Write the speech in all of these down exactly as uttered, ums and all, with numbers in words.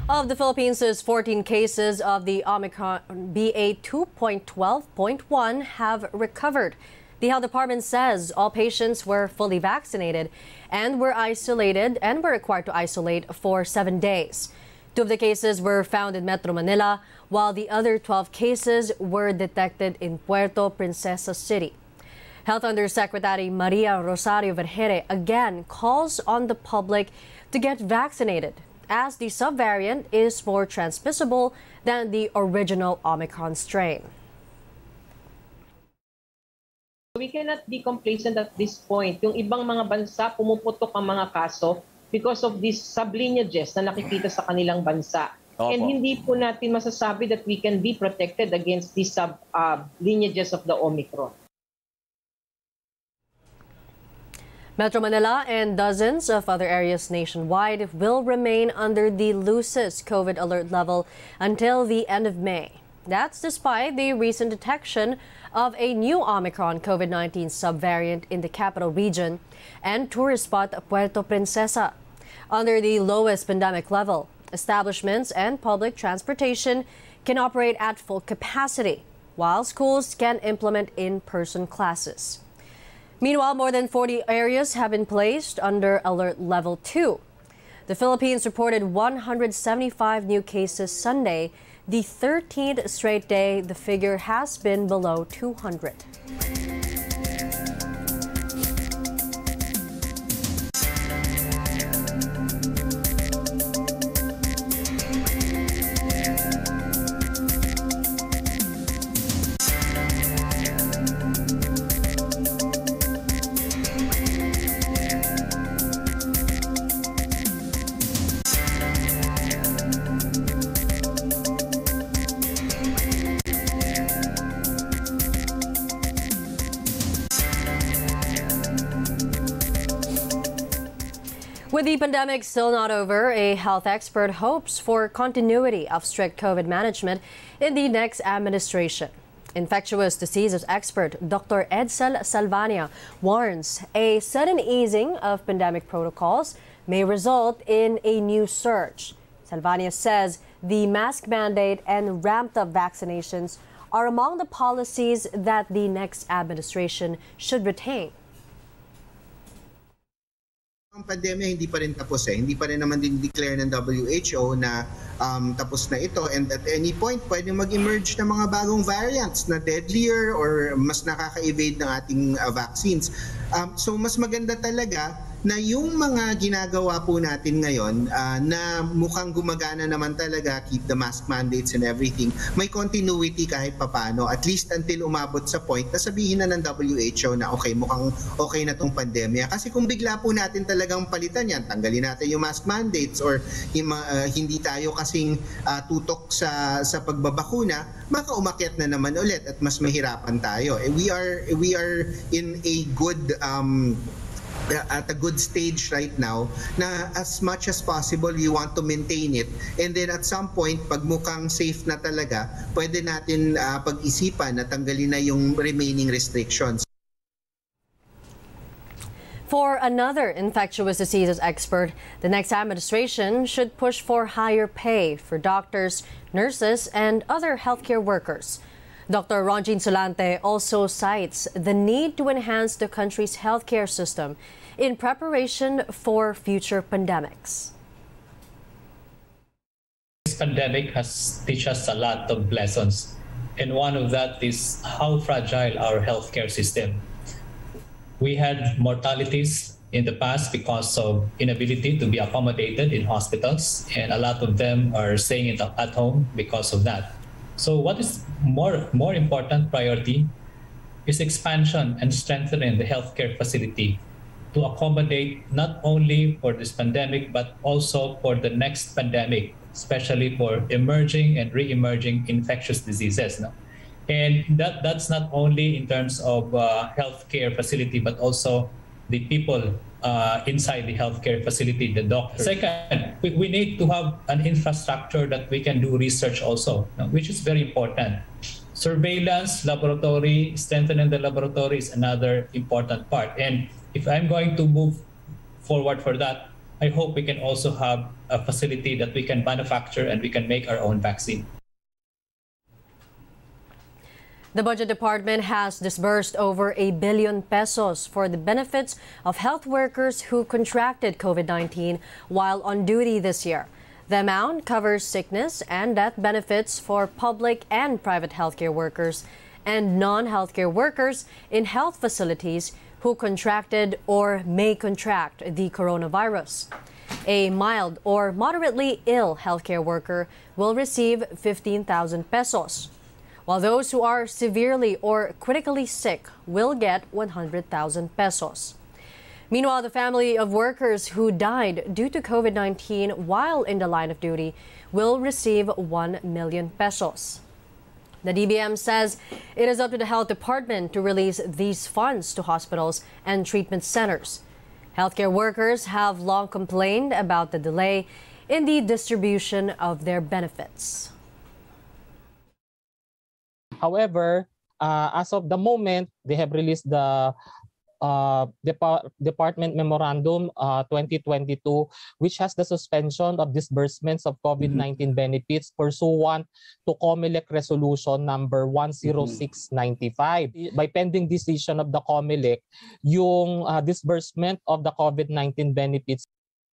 Of the Philippines' fourteen cases of the Omicron B A two point twelve point one have recovered. The health department says all patients were fully vaccinated and were isolated and were required to isolate for seven days. Two of the cases were found in Metro Manila, while the other twelve cases were detected in Puerto Princesa City. Health Undersecretary Maria Rosario Vergere again calls on the public to get vaccinated, as the subvariant is more transmissible than the original Omicron strain. We cannot be complacent at this point. Yung ibang mga bansa, pumuputok ang mga kaso because of these sublineages na nakikita sa kanilang bansa. Opo. And hindi po natin masasabi that we can be protected against these sub uh, lineages of the Omicron. Metro Manila and dozens of other areas nationwide will remain under the loosest COVID alert level until the end of May. That's despite the recent detection of a new Omicron COVID nineteen subvariant in the capital region and tourist spot Puerto Princesa. Under the lowest pandemic level, establishments and public transportation can operate at full capacity, while schools can implement in-person classes. Meanwhile, more than forty areas have been placed under alert level two. The Philippines reported one hundred seventy-five new cases Sunday, the thirteenth straight day the figure has been below two hundred. With the pandemic still not over, a health expert hopes for continuity of strict COVID management in the next administration. Infectious diseases expert Doctor Edsel Salvania warns a sudden easing of pandemic protocols may result in a new surge. Salvania says the mask mandate and ramped-up vaccinations are among the policies that the next administration should retain. Ang pandemya hindi pa rin tapos eh. Hindi pa rin naman din declare ng W H O na um, tapos na ito, and at any point pwede mag-emerge ng mga bagong variants na deadlier or mas nakaka-evade ng ating uh, vaccines. Um, so mas maganda talaga na yung mga ginagawa po natin ngayon uh, na mukhang gumagana naman talaga, keep the mask mandates and everything, may continuity kahit papano, at least until umabot sa point na sabihin na ng W H O na okay, mukhang okay na tong pandemya. Kasi kung bigla po natin talagang palitan yan, tanggalin natin yung mask mandates or yung, uh, hindi tayo kasing uh, tutok sa, sa pagbabakuna, maka umakyat na naman ulit at mas mahirapan tayo. We are, we are in a good um, at a good stage right now na as much as possible we want to maintain it, and then at some point pag mukhang safe na talaga pwede natin uh, pag-isipan na tanggalin na yung remaining restrictions. For another infectious diseases expert, the next administration should push for higher pay for doctors, nurses, and other healthcare workers. Doctor Ronjin Solante also cites the need to enhance the country's healthcare system in preparation for future pandemics. This pandemic has taught us a lot of lessons, and one of that is how fragile our healthcare system. We had mortalities in the past because of inability to be accommodated in hospitals, and a lot of them are staying at home because of that. So what is more, more important priority is expansion and strengthening the healthcare facility to accommodate not only for this pandemic, but also for the next pandemic, especially for emerging and re-emerging infectious diseases. No? And that, that's not only in terms of uh, healthcare facility, but also the people uh, inside the healthcare facility, the doctors. Second, we, we need to have an infrastructure that we can do research also, no? which is very important. Surveillance, laboratory, strengthening the laboratory is another important part. And if I'm going to move forward for that, I hope we can also have a facility that we can manufacture and we can make our own vaccine. The Budget Department has disbursed over a billion pesos for the benefits of health workers who contracted COVID nineteen while on duty this year. The amount covers sickness and death benefits for public and private healthcare workers and non-healthcare workers in health facilities who contracted or may contract the coronavirus. A mild or moderately ill healthcare worker will receive fifteen thousand pesos, while those who are severely or critically sick will get one hundred thousand pesos. Meanwhile, the family of workers who died due to COVID nineteen while in the line of duty will receive one million pesos. The D B M says it is up to the health department to release these funds to hospitals and treatment centers. Healthcare workers have long complained about the delay in the distribution of their benefits. However, uh, as of the moment, they have released the uh, Dep- Department Memorandum uh, twenty twenty-two, which has the suspension of disbursements of COVID nineteen mm-hmm. benefits pursuant to COMELEC Resolution number one oh six ninety-five. Mm-hmm. By pending decision of the COMELEC, yung uh, disbursement of the COVID nineteen benefits.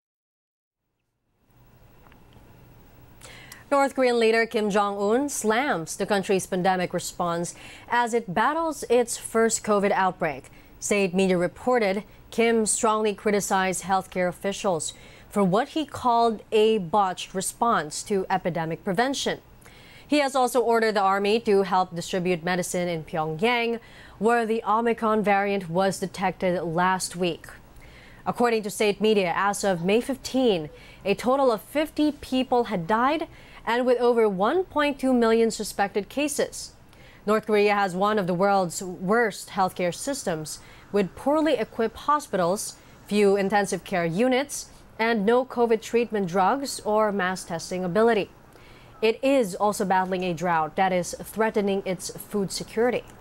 North Korean leader Kim Jong-un slams the country's pandemic response as it battles its first COVID outbreak. State media reported Kim strongly criticized healthcare officials for what he called a botched response to epidemic prevention. He has also ordered the army to help distribute medicine in Pyongyang, where the Omicron variant was detected last week. According to state media, as of May fifteenth, a total of fifty people had died, and with over one point two million suspected cases. North Korea has one of the world's worst healthcare systems, with poorly equipped hospitals, few intensive care units, and no COVID treatment drugs or mass testing ability. It is also battling a drought that is threatening its food security.